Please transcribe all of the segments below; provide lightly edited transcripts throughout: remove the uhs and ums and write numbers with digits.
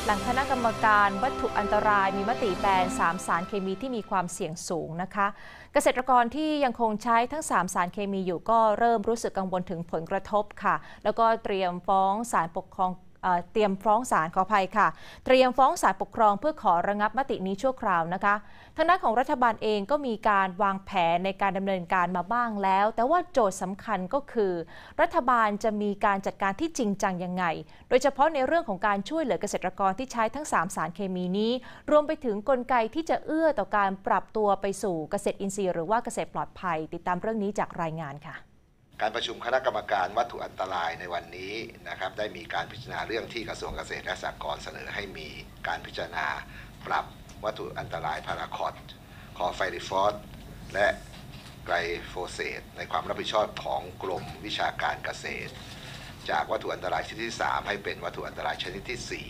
หลังคณะกรรมการวัตถุอันตรายมีมติแบน3 สารเคมีที่มีความเสี่ยงสูงนะคะเกษตรกรที่ยังคงใช้ทั้ง3 สารเคมีอยู่ก็เริ่มรู้สึกกังวลถึงผลกระทบค่ะแล้วก็เตรียมฟ้องศาลปกครองเตรียมฟ้องศาลขออภัยค่ะเตรียมฟ้องศาลปกครองเพื่อขอระงับมตินี้ชั่วคราวนะคะทางด้านของรัฐบาลเองก็มีการวางแผนในการดำเนินการมาบ้างแล้วแต่ว่าโจทย์สำคัญก็คือรัฐบาลจะมีการจัดการที่จริงจังยังไงโดยเฉพาะในเรื่องของการช่วยเหลือเกษตรกรที่ใช้ทั้ง3 สารเคมีนี้รวมไปถึงกลไกที่จะเอื้อต่อการปรับตัวไปสู่เกษตรอินทรีย์หรือว่าเกษตรปลอดภัยติดตามเรื่องนี้จากรายงานค่ะการประชุมคณะกรรมการวัตถุอันตรายในวันนี้นะครับได้มีการพิจารณาเรื่องที่กระทรวงเกษตรและสหกรณ์เสนอให้มีการพิจารณาปรับวัตถุอันตรายพาราคอตคอไฟริฟอสและไกลโฟเซตในความรับผิดชอบของกรมวิชาการเกษตรจากวัตถุอันตรายชนิดที่3ให้เป็นวัตถุอันตรายชนิดที่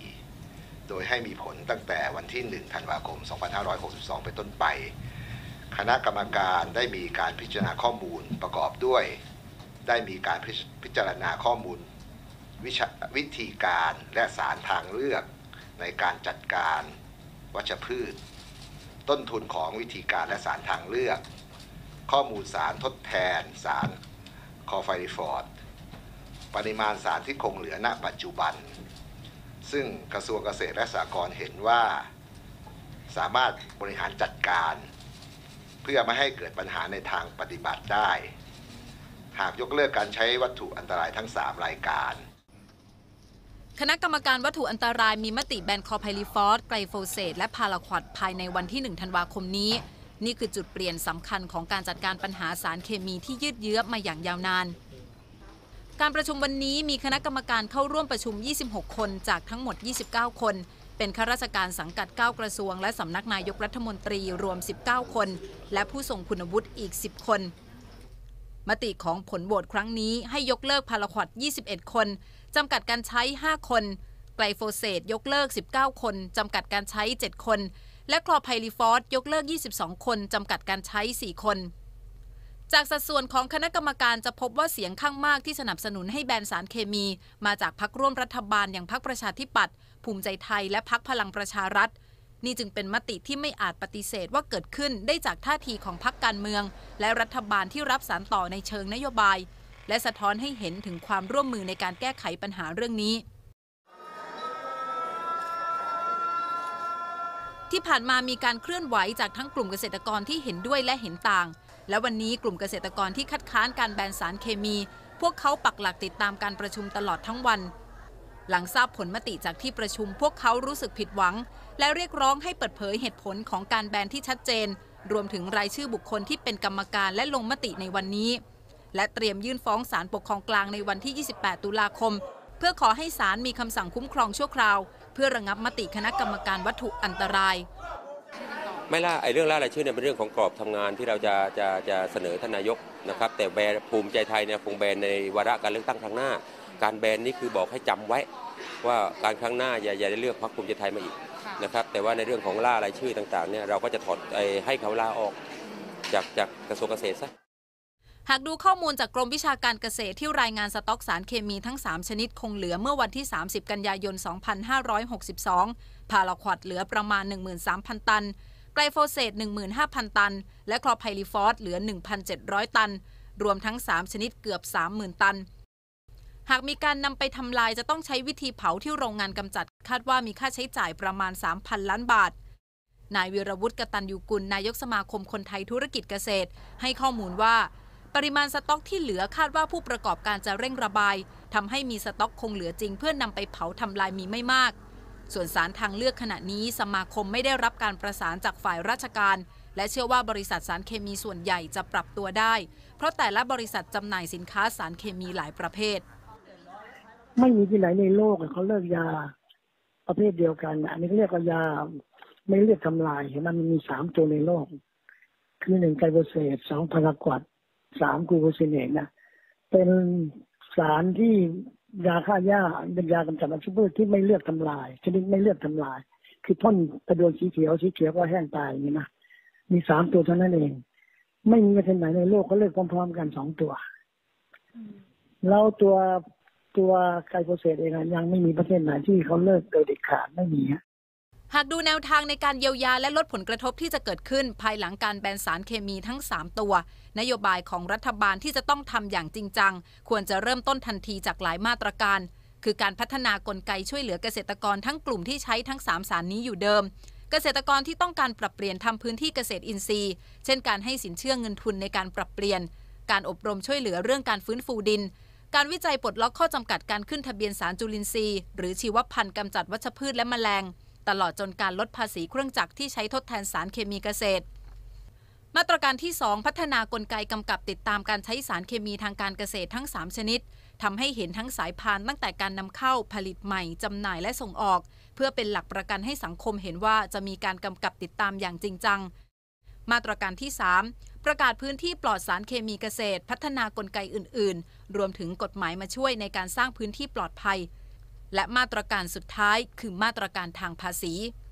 4โดยให้มีผลตั้งแต่วันที่1 ธันวาคม 2562 เป็นต้นไปคณะกรรมการได้มีการพิจารณาข้อมูลประกอบด้วยได้มีการพิจารณาข้อมูลวิธีการและสารทางเลือกในการจัดการวัชพืชต้นทุนของวิธีการและสารทางเลือกข้อมูลสารทดแทนสารคอไฟริฟอสปริมาณสารที่คงเหลือณปัจจุบันซึ่งกระทรวงเกษตรและสหกรณ์เห็นว่าสามารถบริหารจัดการเพื่อไม่ให้เกิดปัญหาในทางปฏิบัติได้หากยกเลิกการใช้วัตถุอันตรายทั้ง3 รายการคณะกรรมการวัตถุอันตรายมีมติแบนคอไพลิฟอสไกลโฟเซตและพาราควอดภายในวันที่1 ธันวาคมนี้นี่คือจุดเปลี่ยนสำคัญของการจัดการปัญหาสารเคมีที่ยืดเยื้อมาอย่างยาวนานการประชุมวันนี้มีคณะกรรมการเข้าร่วมประชุม26 คนจากทั้งหมด29 คนเป็นข้าราชการสังกัด9 กระทรวงและสำนักนายกรัฐมนตรีรวม19 คนและผู้ทรงคุณวุฒิอีก10 คนมติของผลโหวตครั้งนี้ให้ยกเลิกพาราควอด21 คนจำกัดการใช้5 คนไกลโฟเซตยกเลิก19 คนจำกัดการใช้7 คนและคลอไพลิฟอสยกเลิก22 คนจำกัดการใช้4 คนจากสัดส่วนของคณะกรรมการจะพบว่าเสียงข้างมากที่สนับสนุนให้แบนสารเคมีมาจากพรรคร่วมรัฐบาลอย่างพรรคประชาธิปัตย์ภูมิใจไทยและพรรคพลังประชารัฐนี่จึงเป็นมติที่ไม่อาจปฏิเสธว่าเกิดขึ้นได้จากท่าทีของพรรคการเมืองและรัฐบาลที่รับสานต่อในเชิงนโยบายและสะท้อนให้เห็นถึงความร่วมมือในการแก้ไขปัญหาเรื่องนี้ที่ผ่านมามีการเคลื่อนไหวจากทั้งกลุ่มเกษตรกรที่เห็นด้วยและเห็นต่างและวันนี้กลุ่มเกษตรกรที่คัดค้านการแบนสารเคมีพวกเขาปักหลักติดตามการประชุมตลอดทั้งวันหลังทราบผลมติจากที่ประชุมพวกเขารู้สึกผิดหวังและเรียกร้องให้เปิดเผยเหตุผลของการแบนที่ชัดเจนรวมถึงรายชื่อบุคคลที่เป็นกรรมการและลงมติในวันนี้และเตรียมยื่นฟ้องศาลปกครองกลางในวันที่28 ตุลาคมเพื่อขอให้ศาลมีคำสั่งคุ้มครองชั่วคราวเพื่อระงับมติคณะกรรมการวัตถุอันตรายไม่ล่าเรื่องล่ารายชื่อเนี่ยเป็นเรื่องของกรอบทำงานที่เราจะเสนอท่านนายกนะครับแต่แบนภูมิใจไทยเนี่ยคงแบนในวาระการเลือกตั้งครั้งหน้าการแบนนี่คือบอกให้จำไว้ว่าการครั้งหน้าอย่าได้เลือกพรรคภูมิใจไทยมาอีกนะครับแต่ว่าในเรื่องของล่ารายชื่อต่างๆเนี่ยเราก็จะถอดให้เขาลาออกจากกระทรวงเกษตรซะหากดูข้อมูลจากกรมวิชาการเกษตรที่รายงานสต็อกสารเคมีทั้ง3ชนิดคงเหลือเมื่อวันที่30 กันยายน 2562พาราควอดเหลือประมาณ 13,000 ตันไกลโฟเซต 15,000 ตันและคลอไพลิฟอสเหลือ 1,700 ตันรวมทั้ง3ชนิดเกือบ 30,000 ตันหากมีการนำไปทำลายจะต้องใช้วิธีเผาที่โรงงานกำจัดคาดว่ามีค่าใช้จ่ายประมาณ 3,000 ล้านบาทนายวีรวุฒิ กตัญญูกุลนายกสมาคมคนไทยธุรกิจเกษตรให้ข้อมูลว่าปริมาณสต็อกที่เหลือคาดว่าผู้ประกอบการจะเร่งระบายทำให้มีสต็อกคงเหลือจริงเพื่อนำไปเผาทำลายมีไม่มากส่วนสารทางเลือกขณะนี้สมาคมไม่ได้รับการประสานจากฝ่ายราชการและเชื่อว่าบริษัทสารเคมีส่วนใหญ่จะปรับตัวได้เพราะแต่ละบริษัทจำหน่ายสินค้าสารเคมีหลายประเภทไม่มีที่ไหนในโลกเขาเลิกยาประเภทเดียวกันอันนี้เรียกว่ายาไม่เลือกทำลายมันมี3 ตัวในโลกคือ1 ไกลโฟเซต 2 พาราควอด 3 กลูโคซิเนตนะเป็นสารที่ยาฆ่าหญ้าเป็นยากำจัดวัชพืชที่ไม่เลือกทำลายชนิดไม่เลือกทำลายคือพ่นกระโดนสีเขียวก็แห้งตายอย่างนี้นะมี3 ตัวเท่านั้นเองไม่มีประเทศไหนในโลกเขาเลิกพร้อมๆกัน2 ตัวแล้วตัวตัวไกลโฟเสตเองยังไม่มีประเทศไหนที่เขาเลิกโดยเด็ดขาดไม่มีหากดูแนวทางในการเยียวยาและลดผลกระทบที่จะเกิดขึ้นภายหลังการแบนสารเคมีทั้ง 3 ตัวนโยบายของรัฐบาลที่จะต้องทำอย่างจริงจังควรจะเริ่มต้นทันทีจากหลายมาตรการคือการพัฒนากลไกช่วยเหลือเกษตรกรทั้งกลุ่มที่ใช้ทั้ง3สารนี้อยู่เดิมเกษตรกรที่ต้องการปรับเปลี่ยนทำพื้นที่เกษตรอินทรีย์เช่นการให้สินเชื่อเงินทุนในการปรับเปลี่ยนการอบรมช่วยเหลือเรื่องการฟื้นฟูดินการวิจัยปลดล็อกข้อจำกัดการขึ้นทะเบียนสารจุลินทรีย์หรือชีวพันธุ์กำจัดวัชพืชและแมลงตลอดจนการลดภาษีเครื่องจักรที่ใช้ทดแทนสารเคมีเกษตรมาตรการที่ 2 พัฒนากลไกกำกับติดตามการใช้สารเคมีทางการเกษตรทั้ง3ชนิดทำให้เห็นทั้งสายพานตั้งแต่การนำเข้าผลิตใหม่จำหน่ายและส่งออกเพื่อเป็นหลักประกันให้สังคมเห็นว่าจะมีการกำกับติดตามอย่างจริงจังมาตรการที่ 3 ประกาศพื้นที่ปลอดสารเคมีเกษตรพัฒนากลไกอื่นๆรวมถึงกฎหมายมาช่วยในการสร้างพื้นที่ปลอดภัยและมาตรการสุดท้ายคือมาตรการทางภาษี